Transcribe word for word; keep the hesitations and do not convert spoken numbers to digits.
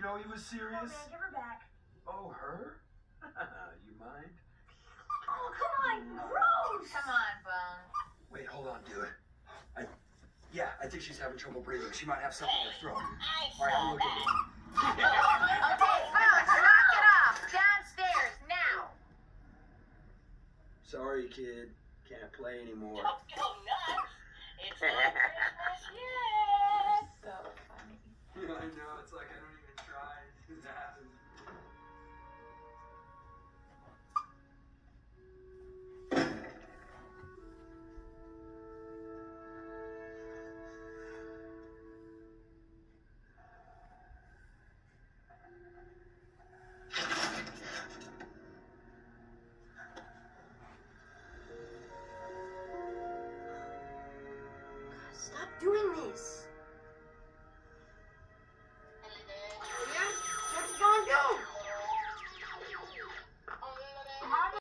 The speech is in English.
know he was serious. Oh, man, give her back. Oh, her? You mind? Oh, come on, gross! Come on, Bone. Wait, hold on, dude. I, yeah, I think she's having trouble breathing. She might have something in her throat. All right, I'm looking. Okay, Bone, knock it off. Downstairs, now. Sorry, kid. Can't play anymore.